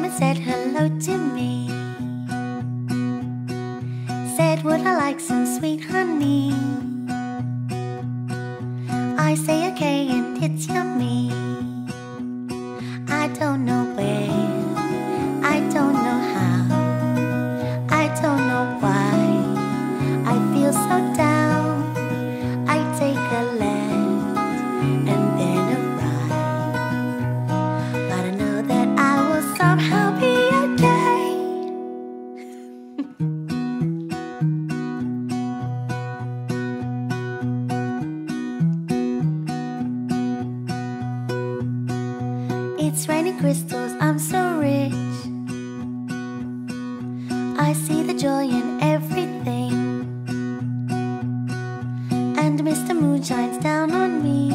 and said hello to me. Said, would I like some sweet honey? I say okay and it's yummy. I don't know where, I don't know how, I don't know why I feel so down. I take a left and then a right, but I know that I will somehow be okay. It's raining crystals, I'm so rich. I see the joy in everything, and Mr. Moon shines down on me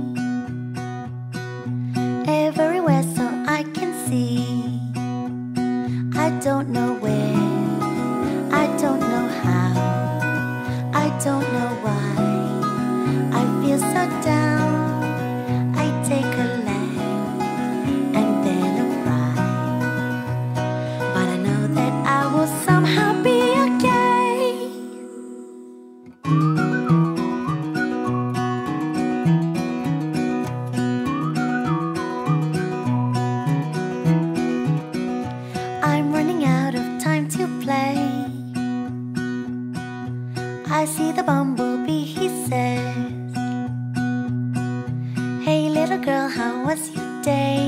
everywhere so I can see. I don't know where, I don't know how, I don't know why I feel so down. I take a left and then a right, but I know that I will somehow be okay. I'm running out of time to play. I see the bumblebee, he says, hey little girl, how was your day?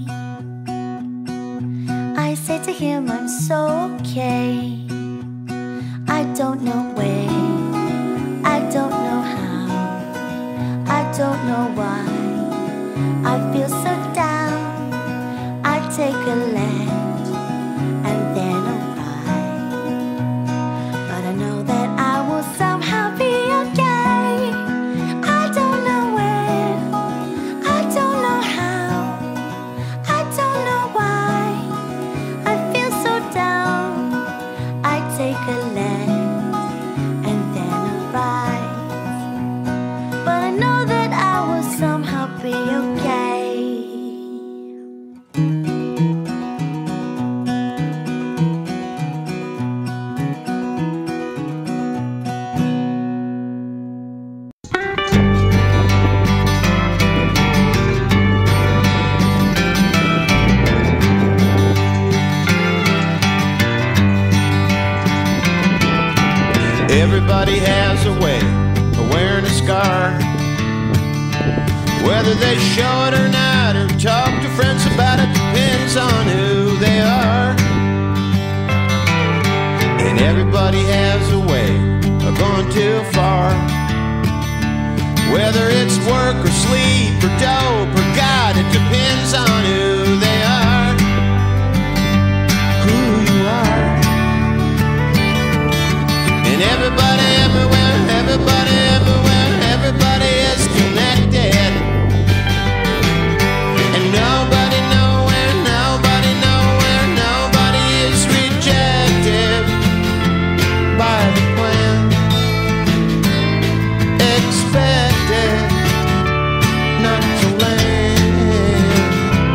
I say to him, I'm so okay. I don't know where, I don't know how, I don't know why I feel so down. I take a left and then a right, but I know that I will somehow be okay. I don't know where, I don't know how, I don't know why I feel so down. I take a left and then a right, but I know that I will somehow be okay. Everybody has a way of wearing a scar, whether they show it or not, or talk to friends about it, depends on who they are. And everybody has a way of going too far, whether it's work or sleep or dope or God, it depends on who they are, who you are. And everybody everywhere, everybody everywhere, everybody is connected. And nobody nowhere, nobody nowhere, nobody is rejected by the plan. Expected not to land.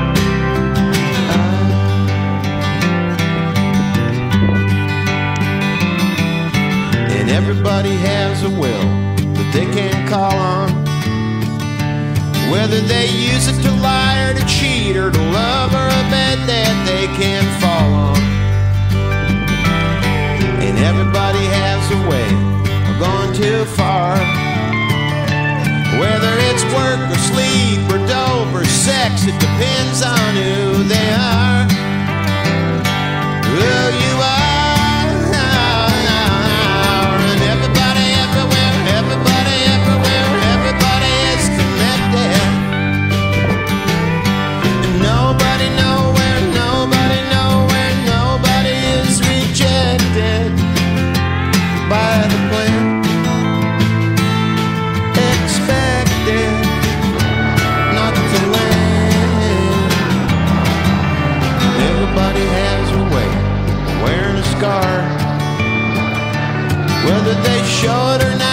And everybody has a will that they can call on, whether they use it to lie or to cheat or to love, or a bed that they can fall on. And everybody has a way of going too far, whether it's work or sleep or dope or sex, it depends on who they are, who you are. And everybody everywhere, everybody everywhere, everybody is connected. And nobody nowhere, nobody nowhere, nobody is rejected by the plan. Expected not to land. Everybody has a way of wearing a scar, whether they show it or not.